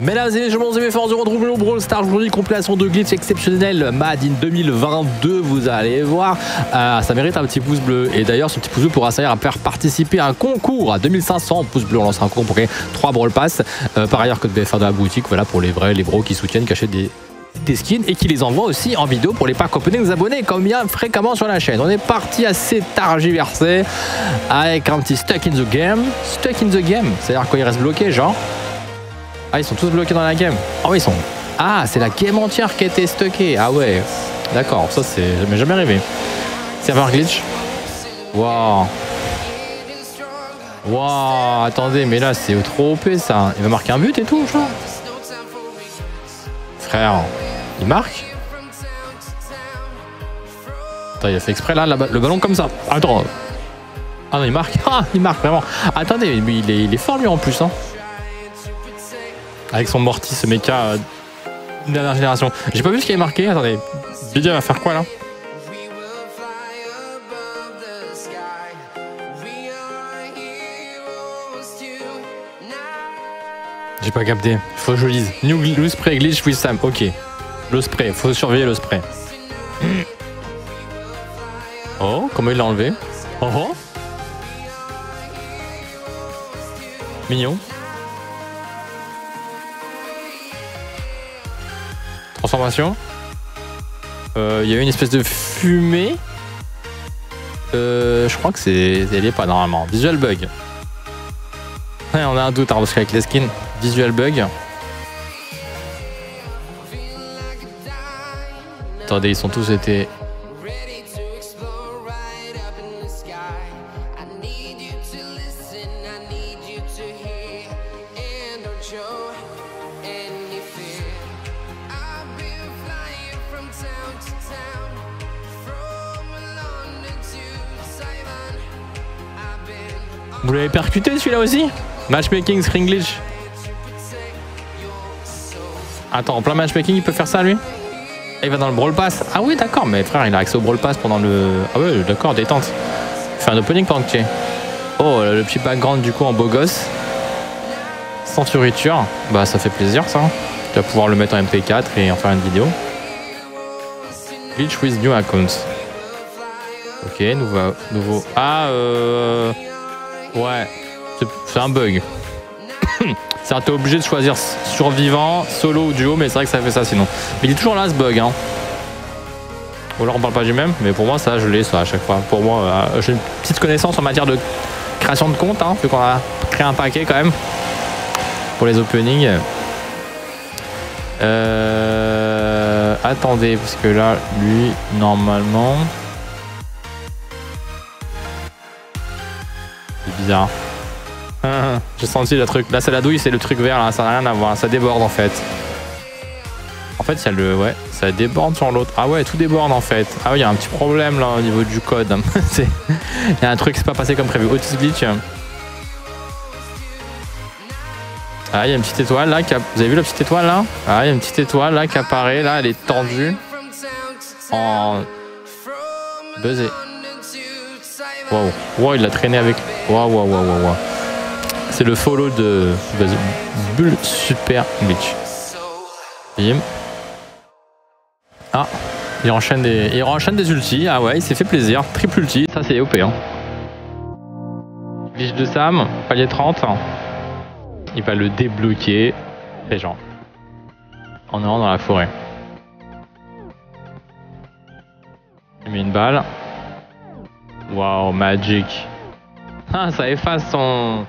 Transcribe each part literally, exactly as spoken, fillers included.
Mesdames et messieurs, bonjour, on se retrouve au Brawl Stars aujourd'hui, compilation de glitch exceptionnel Madden deux mille vingt-deux, vous allez voir, euh, ça mérite un petit pouce bleu. Et d'ailleurs, ce petit pouce bleu pourra servir à faire participer à un concours à deux mille cinq cents pouces bleus. On lance un concours pour gagner trois Brawl Pass, euh, par ailleurs que de B F R de la boutique, voilà, pour les vrais, les bros qui soutiennent, qui achètent des, des skins et qui les envoient aussi en vidéo pour les packs opening des abonnés, comme bien fréquemment sur la chaîne. On est parti assez targiversé avec un petit stuck in the game. Stuck in the game, c'est-à-dire quand il reste bloqué, genre. Ah, ils sont tous bloqués dans la game. Ah oui, ils sont... Ah, c'est la game entière qui a été stockée. Ah ouais, d'accord, ça c'est jamais jamais arrivé. Serveur glitch. Waouh. Waouh, attendez, mais là c'est trop O P ça. Il va marquer un but et tout, genre. Frère, il marque. Attends, il a fait exprès là, le ballon comme ça. Attends. Ah non, il marque. Ah, il marque vraiment. Attendez, mais il est, il est fort lui en plus, hein. Avec son Morty, ce mecha euh, dernière génération. J'ai pas vu ce qu'il avait marqué. Attendez, Bidia va faire quoi là? J'ai pas capté. Faut que je lise. New le spray glitch with Sam. Ok. Le spray. Faut surveiller le spray. Oh, comment il l'a enlevé? Oh oh. Mignon. Transformation. Il euh, y a eu une espèce de fumée. Euh, je crois que c'est... Elle est pas normalement. Visual bug. Ouais, on a un doute hein, parce qu'avec les skins, visual bug. Attendez, ils sont tous été... Vous l'avez percuté celui-là aussi? Matchmaking, screen glitch. Attends, en plein matchmaking, il peut faire ça lui? Il va dans le Brawl Pass. Ah oui, d'accord, mais frère, il a accès au Brawl Pass pendant le... Ah ouais, d'accord, détente. Il fait un opening pendant que tu es. Oh, le petit background du coup en beau gosse. Sans fioriture. Bah, ça fait plaisir ça. Tu vas pouvoir le mettre en M P quatre et en faire une vidéo. Glitch with new account. Ok, nouveau... nouveau... Ah, euh... Ouais, c'est un bug. C'est un t'es obligé de choisir survivant, solo ou duo, mais c'est vrai que ça fait ça sinon. Mais il est toujours là ce bug, hein. Ou alors on parle pas du même, mais pour moi ça je l'ai ça à chaque fois. Pour moi, euh, j'ai une petite connaissance en matière de création de compte, hein, vu qu'on a créé un paquet quand même pour les openings. Euh... Attendez, parce que là, lui, normalement... C'est bizarre. J'ai senti le truc. Là, c'est la douille, c'est le truc vert, là, ça n'a rien à voir. Ça déborde en fait. En fait, il y a le. Ouais, ça déborde sur l'autre. Ah ouais, tout déborde en fait. Ah oui, il y a un petit problème là au niveau du code. Il y a un truc qui s'est pas passé comme prévu. Otis glitch. Ah, il y a une petite étoile là. Qui a... Vous avez vu la petite étoile là? Ah, il y a une petite étoile là qui apparaît. Là, elle est tendue. En. Buzzé. Waouh, wow, il l'a traîné avec. Waouh, waouh, waouh, waouh. C'est le follow de Bull Super Glitch. Bim. Ah, il enchaîne des, il enchaîne des ultis. Ah ouais, il s'est fait plaisir. Triple ulti, ça c'est O P. Hein. Glitch de Sam, palier trente. Il va le débloquer. Et genre, en allant dans la forêt. Il met une balle. Wow, magic. Ah, ça efface son...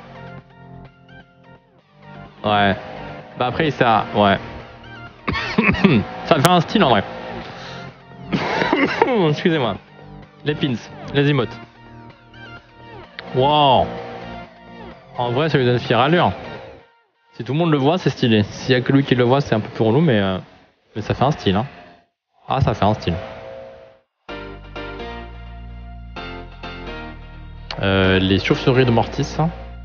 Ouais. Bah après, ça... Ouais. Ça fait un style en vrai. Excusez-moi. Les pins, les emotes. Wow. En vrai, ça lui donne fière allure. Si tout le monde le voit, c'est stylé. S'il y a que lui qui le voit, c'est un peu plus relou, mais... Euh... Mais ça fait un style, hein. Ah, ça fait un style. Euh, les chauves-souris de Mortis.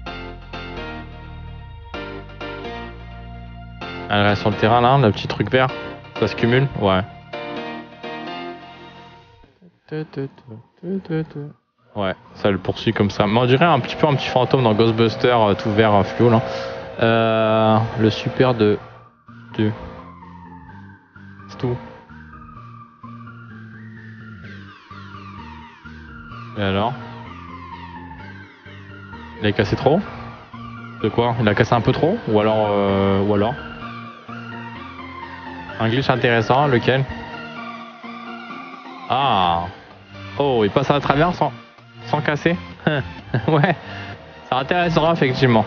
Elle reste sur le terrain là, le petit truc vert. Ça se cumule, ouais. Ouais, ça le poursuit comme ça. Mais on dirait un petit peu un petit fantôme dans Ghostbusters, tout vert fluo là. Euh, le super de plus. C'est tout. Et alors? Il a cassé trop? De quoi? Il a cassé un peu trop? Ou alors... Euh, ou alors? Un glitch intéressant, lequel? Ah! Oh, il passe à travers sans, sans casser? Ouais, c'est intéressant, effectivement.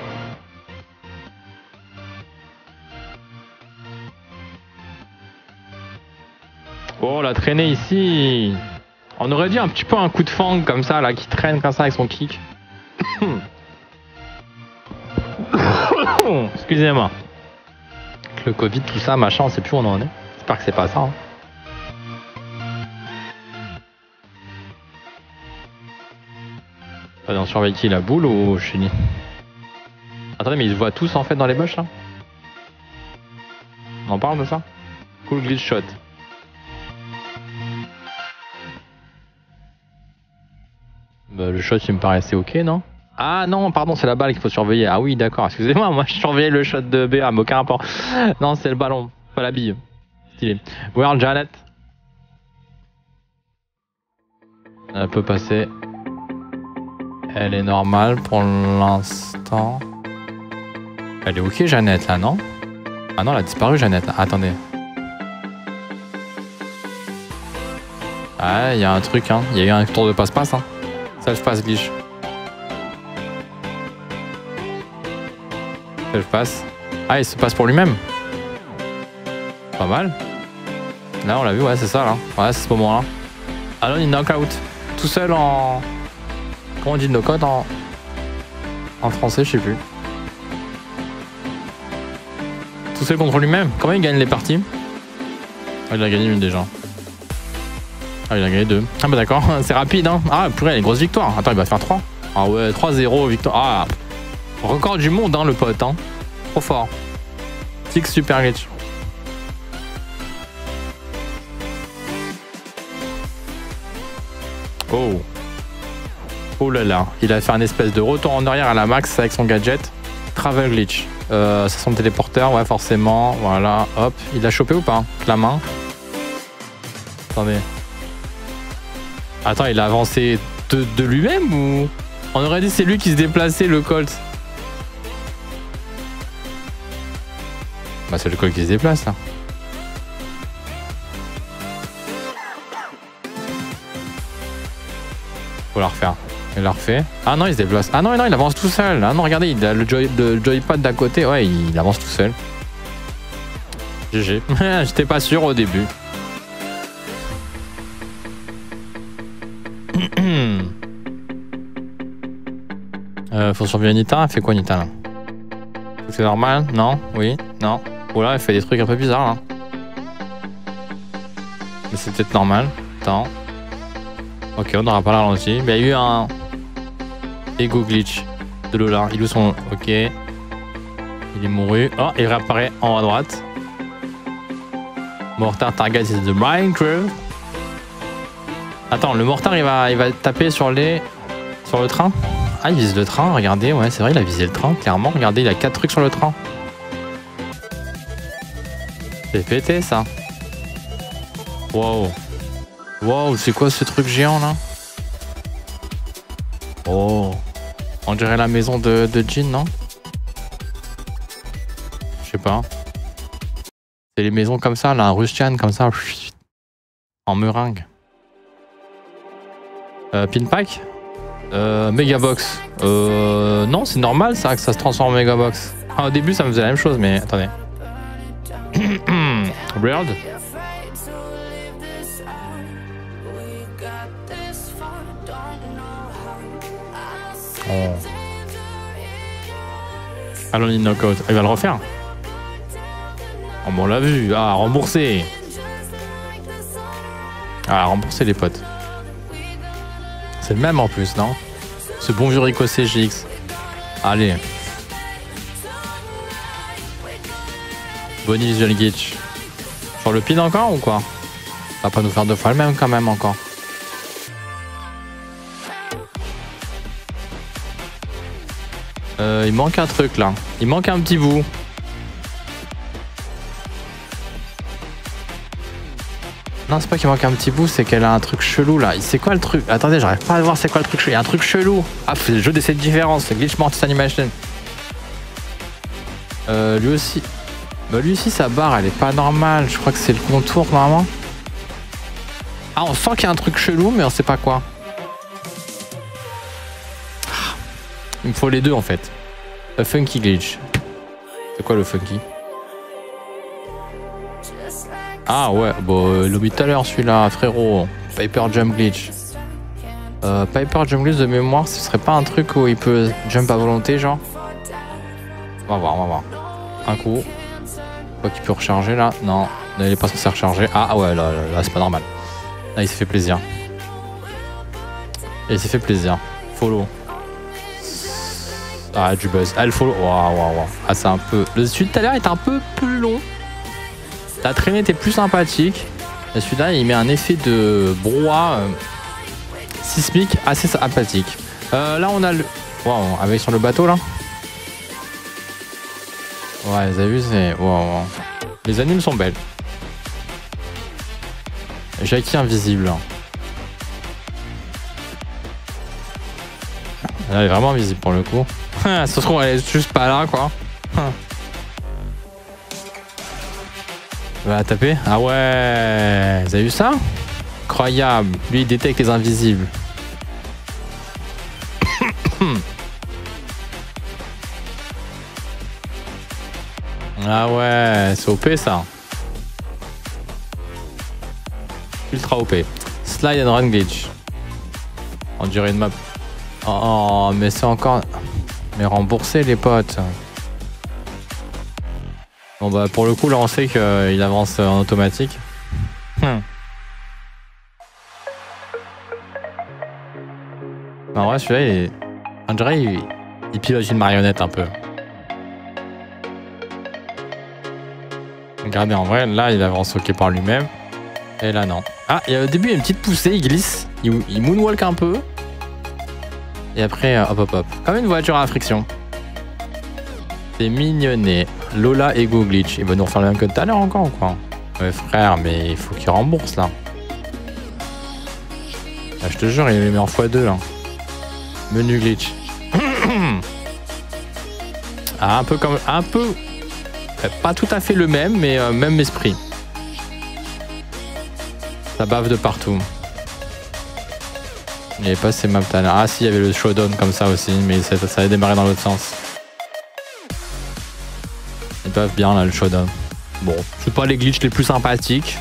Oh, la traînée ici. On aurait dit un petit peu un coup de fang comme ça, là, qui traîne comme ça avec son kick. Excusez-moi. Le Covid, tout ça, machin, on sait plus où on en est. J'espère que c'est pas ça. Hein. On surveille qui, la boule ou Chili? Attendez, mais ils se voient tous en fait dans les bush là? On en parle de ça? Cool glitch shot. Bah, le shot il me paraissait ok, non? Ah non, pardon, c'est la balle qu'il faut surveiller. Ah oui, d'accord, excusez-moi, moi je surveillais le shot de B A, mais aucun rapport. Non, c'est le ballon, pas la bille. Stylé. Where Janet? Elle peut passer. Elle est normale pour l'instant. Elle est ok, Jeannette, là, non? Ah non, elle a disparu, Jeannette. Ah, attendez. Ah, il y a un truc, hein. Il y a eu un tour de passe-passe, hein. Self-pass glitch. Self-pass. Ah, il se passe pour lui-même. Pas mal. Là, on l'a vu, ouais, c'est ça, là. Ouais, c'est ce moment-là. Alors, il knockout. Tout seul en... Comment on dit knockout en... En français, je sais plus. Tout seul contre lui-même. Comment il gagne les parties? Ah, il a gagné une déjà. Ah, il a gagné deux. Ah bah d'accord, c'est rapide, hein. Ah, purée, une grosse victoire. Attends, il va faire trois. Ah ouais, trois zéro, victoire. Ah, record du monde, hein, le pote, hein. Trop fort. Six super glitch. Oh. Oh là là, il a fait un espèce de retour en arrière à la max avec son gadget. Travel glitch. Euh, c'est son téléporteur, ouais, forcément. Voilà, hop. Il l'a chopé ou pas? Hein, la main. Attendez. Attends, il a avancé de, de lui-même ou... On aurait dit c'est lui qui se déplaçait, le Colt. Bah c'est le Colt qui se déplace, là. Faut la refaire. Il l'a refait. Ah non, il se déplace. Ah non, non, il avance tout seul. Ah non, regardez, il a le, joy, le joypad d'à côté. Ouais, il avance tout seul. G G. J'étais pas sûr au début. euh, faut surveiller Nita. Elle fait quoi, Nita, là? C'est normal? Non? Oui? Non? Oh là, elle fait des trucs un peu bizarres, là. Mais c'est peut-être normal. Attends. Ok, on n'aura pas la ralenti. Mais il y a eu un ego glitch de Lola. Il est où son... Ok. Il est mouru. Oh, il réapparaît en haut à droite. Mortar target is the Minecraft. Attends, le mortar il va, il va taper sur les... Sur le train. Ah, il vise le train, regardez. Ouais, c'est vrai, il a visé le train, clairement. Regardez, il a quatre trucs sur le train. C'est pété, ça. Wow. Wow, c'est quoi ce truc géant là? Oh, on dirait la maison de, de Jin, non? Je sais pas. C'est les maisons comme ça, là, un Rustian comme ça, en meringue. Euh, Pinpack? Euh, Megabox. Euh, non, c'est normal ça, que ça se transforme en Megabox. Ah, au début, ça me faisait la même chose, mais attendez. Weird. Oh. Allons, il knockout. Il va le refaire. Oh, bon, on l'a vu. Ah, remboursé. Ah, remboursé les potes. C'est le même en plus, non? Ce bon vieux Rico C G X. Allez. Bonnie Visual Glitch. Sur le pin encore ou quoi? Ça va pas nous faire deux fois le même quand même encore. Euh, il manque un truc là. Il manque un petit bout. Non, c'est pas qu'il manque un petit bout, c'est qu'elle a un truc chelou là. C'est quoi le truc? Attendez, j'arrive pas à voir c'est quoi le truc chelou. Il y a un truc chelou. Ah, c'est le jeu d'essai de différence, c'est Glitch Mortis Animation. Euh, lui aussi. Bah, lui aussi, sa barre, elle est pas normale. Je crois que c'est le contour normalement. Ah, on sent qu'il y a un truc chelou, mais on sait pas quoi. Il me faut les deux en fait. A funky glitch. C'est quoi le funky? Ah ouais, bon, euh, l'objet tout à l'heure celui-là, frérot. Piper Jump Glitch. Euh, Piper Jump Glitch de mémoire, ce serait pas un truc où il peut jump à volonté, genre? On va voir, on va voir. Un coup. Quoi qu'il peut recharger là? Non, là, il est pas censé recharger. Ah ouais, là, là, là c'est pas normal. Là, il s'est fait plaisir. Et il s'est fait plaisir. Follow. Ah, du buzz. Ah, le follow. Waouh, waouh, waouh. Ah, c'est un peu. Le celui de tout à l'heure est un peu plus long. La traînée était plus sympathique. Et celui-là, il met un effet de brouhaha euh, sismique assez sympathique. Euh, là, on a le. Waouh, avec sur le bateau là. Ouais, vous avez vu, c'est. Waouh. Les animes sont belles. Jackie invisible. Elle est vraiment invisible pour le coup. Ça se trouve, elle est juste pas là, quoi. Va la taper. Ah ouais. Vous avez vu ça? Incroyable. Lui, il détecte les invisibles. Ah ouais. C'est O P, ça. Ultra O P. Slide and run glitch. On dirait une map. Oh, mais c'est encore... Mais remboursé, les potes. Bon bah pour le coup là on sait qu'il avance en automatique. Hmm. En vrai celui-là il est... On dirait il... il pilote une marionnette un peu. Regardez en vrai là il avance ok par lui-même. Et là non. Ah et au début il y a une petite poussée, il glisse, il, il moonwalk un peu. Et après hop hop hop. Comme une voiture à friction. C'est mignonné. Lola Ego Glitch. Il va nous refaire le même que tout à l'heure encore ou quoi? Ouais frère, mais il faut qu'il rembourse là. Là je te jure, il est mis en fois deux là. Menu glitch. Ah, un peu comme... Un peu... Pas tout à fait le même, mais euh, même esprit. Ça bave de partout. Il n'y avait pas ces maps tout à l'heure. Ah si, il y avait le showdown comme ça aussi, mais ça, ça avait démarré dans l'autre sens. Ils peuvent bien là le showdown. Bon, c'est pas les glitches les plus sympathiques.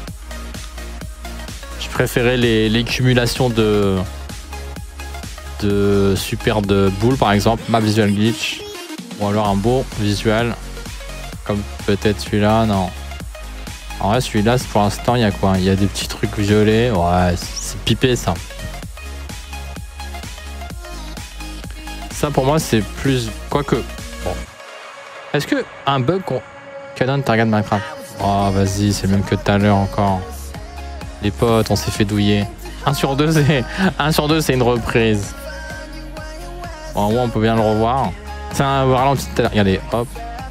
Je préférais les, les cumulations de de super de boules par exemple, map visual glitch, ou alors un beau visual comme peut-être celui-là. Non. En vrai celui-là pour l'instant il y a quoi? Il y a des petits trucs violets. Ouais, c'est pipé ça. Ça pour moi c'est plus quoique. Bon. Est-ce que un bug qu'on canon target Minecraft? Oh vas-y, c'est le même que tout à l'heure encore. Les potes, on s'est fait douiller. un sur deux, c'est un sur deux, c'est une reprise. Bon, au moins on peut bien le revoir. C'est un ralenti tout à l'heure. Regardez, hop.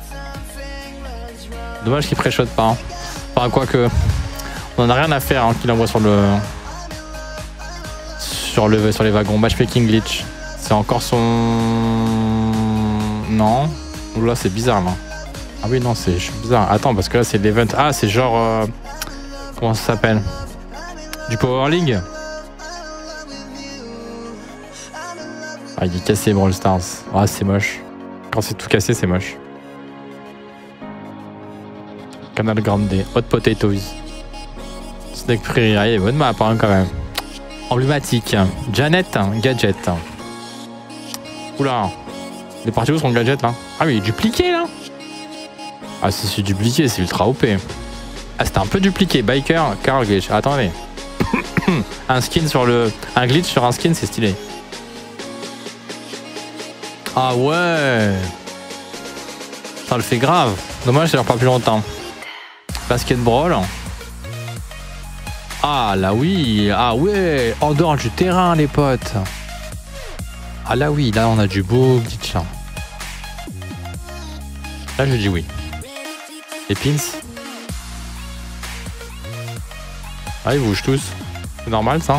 Dommage qu'il pré-shot pas. Hein. Enfin quoi que, on en a rien à faire hein, qu'il envoie sur le sur le sur les wagons. Matchmaking glitch. C'est encore son non. Là c'est bizarre là. Ah oui non c'est bizarre. Attends parce que là c'est l'event. Ah c'est genre euh... comment ça s'appelle? Du Power League. Ah il est cassé Brawl Stars. Ah c'est moche. Quand c'est tout cassé c'est moche. Canal Grande. Hot Potatoes. Snake Prairie. Ah il est bonne map hein, quand même. Emblématique. Janet Gadget. Oula. Les parties où sont gadget là? Ah oui, dupliqué là? Ah si c'est dupliqué, c'est ultra O P. Ah c'était un peu dupliqué. Biker, Carl Glitch. Ah, attendez. Un skin sur le... Un glitch sur un skin, c'est stylé. Ah ouais. Ça le fait grave. Dommage, ça dure pas plus longtemps. Basket Brawl. Ah là oui. Ah ouais. En dehors du terrain les potes. Ah là oui, là on a du beau glitch là. Là je dis oui. Les pins. Ah, ils bougent tous. C'est normal ça.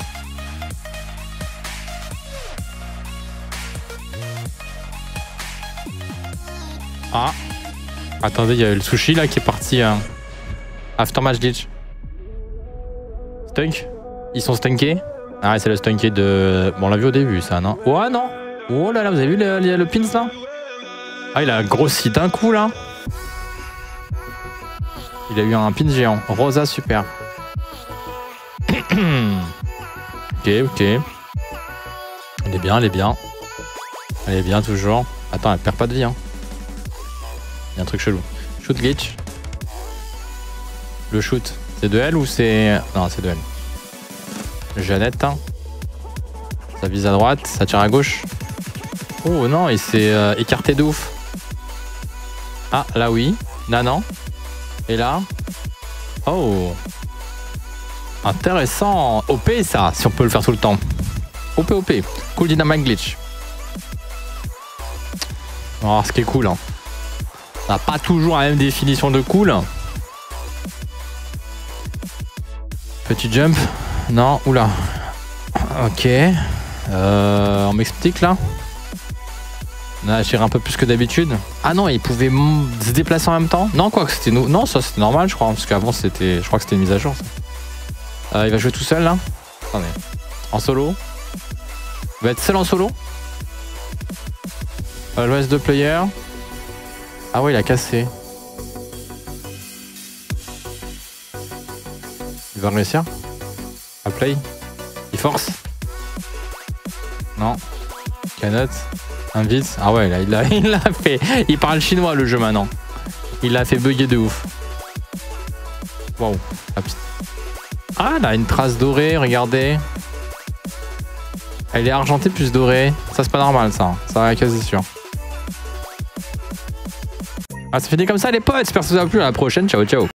Ah. Attendez, il y a le sushi là qui est parti. Euh... After match glitch. Stunk. Ils sont stunkés. Ah ouais, c'est le stunké de... Bon, on l'a vu au début ça, non? Ouais, non. Oh là là, vous avez vu le, le, le pins là? Ah, il a grossi d'un coup là. Il a eu un pin géant. Rosa, super. Ok, ok. Elle est bien, elle est bien. Elle est bien toujours. Attends, elle perd pas de vie. Hein. Il y a un truc chelou. Shoot glitch. Le shoot, c'est de elle ou c'est... Non, c'est de elle. Jeannette. Hein. Ça vise à droite, ça tire à gauche. Oh non, il s'est euh, écarté de ouf. Ah, là oui. Là non. Et là. Oh. Intéressant. O P ça, si on peut le faire tout le temps. O P O P. Cool dynamic glitch. Oh, ce qui est cool. Hein. On n'a pas toujours la même définition de cool. Petit jump. Non, oula. Ok. Euh, on m'explique là. On a tiré un peu plus que d'habitude. Ah non, il pouvait se déplacer en même temps. Non, quoi que c'était nous. Non, ça c'était normal, je crois. Parce qu'avant, c'était. Je crois que c'était une mise à jour. Ça. Euh, il va jouer tout seul là. Attendez. En solo. Il va être seul en solo. Il va jouer S deux player. Ah ouais, il a cassé. Il va réussir à play. Il force. Non. Cannot. Invite. Ah ouais, là, il l'a il l'a fait. Il parle chinois le jeu maintenant. Il l'a fait bugger de ouf. Waouh. Ah, là, une trace dorée, regardez. Elle est argentée plus dorée. Ça, c'est pas normal, ça. Ça va quasi sûr. Ah, c'est fini comme ça, les potes. J'espère que ça vous a plu. À la prochaine. Ciao, ciao.